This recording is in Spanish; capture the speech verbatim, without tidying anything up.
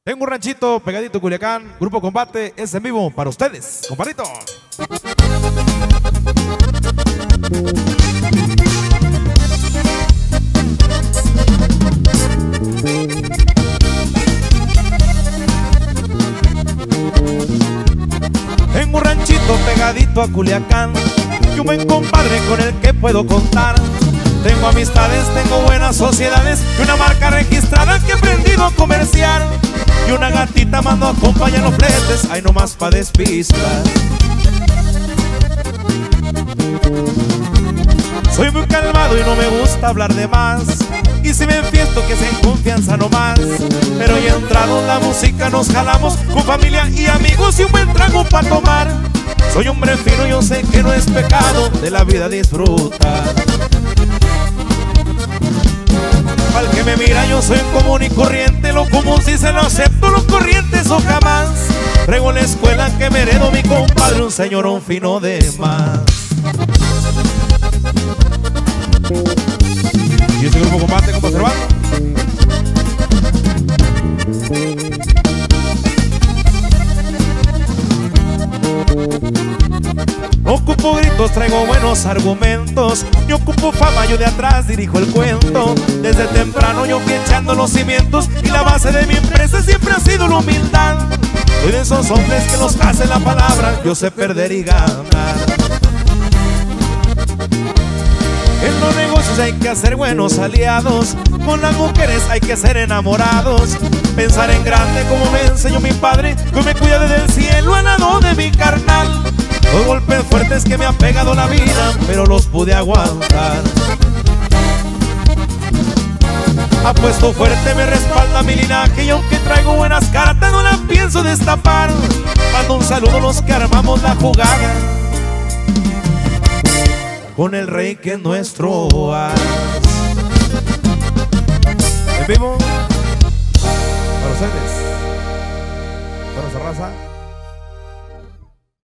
Tengo un ranchito pegadito a Culiacán, Grupo Combate, es en vivo para ustedes, compadrito. Tengo un ranchito pegadito a Culiacán y un buen compadre con el que puedo contar. Tengo amistades, tengo buenas sociedades y una marca registrada que he aprendido a comerciar. Y una gatita mando a acompañar los fletes, ay nomás pa' despistar. Soy muy calmado y no me gusta hablar de más, y si me enfiesto que sea en confianza nomás. Pero ya entrado la música nos jalamos con familia y amigos y un buen trago pa' tomar. Soy hombre fino, yo sé que no es pecado de la vida disfrutar. Al que me mira yo soy común y corriente, lo común si se lo acepto, lo corriente eso jamás. Traigo en la escuela que me heredó mi compadre, un señorón fino de más. Y este Grupo Combate como Cervando. No ocupo gritos, traigo buenos argumentos. Yo ocupo fama, yo de atrás dirijo el cuento. Desde temprano yo fui echando los cimientos y la base de mi empresa siempre ha sido la humildad. Soy de esos hombres que los hace la palabra, yo sé perder y ganar. En los negocios hay que hacer buenos aliados, con las mujeres hay que ser enamorados. Pensar en grande como me enseñó mi padre, que me cuida desde el cielo al lado de mi carnal. Los golpes fuertes que me ha pegado la vida, pero los pude aguantar. Apuesto fuerte, me respalda mi linaje, y aunque traigo buenas cartas no las pienso destapar. Mando un saludo a los que armamos la jugada con el rey que es nuestro as. En vivo para ustedes, para nuestra raza.